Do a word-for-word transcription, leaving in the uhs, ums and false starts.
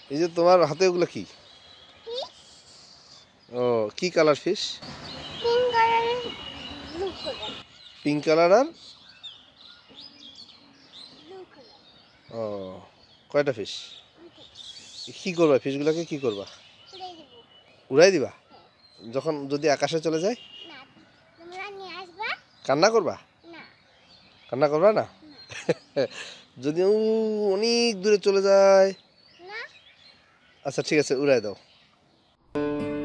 এই যে তোমার হাতে ওগুলো কি? ও কি colour fish? Pink colour, blue colour. Pink colour আর ব্লু কালার। ও কয়টা ফিশ? কি করবা ফিশগুলোকে কি করবা? উড়াই দেব। উড়াই দিবা? যখন যদি আকাশে চলে যায়? না, তোমরা নিয়ে আসবা? কান্না করবা? না। কান্না করবা না? যদি ও অনেক দূরে চলে যায়? না। আচ্ছা ঠিক আছে উড়াই দাও।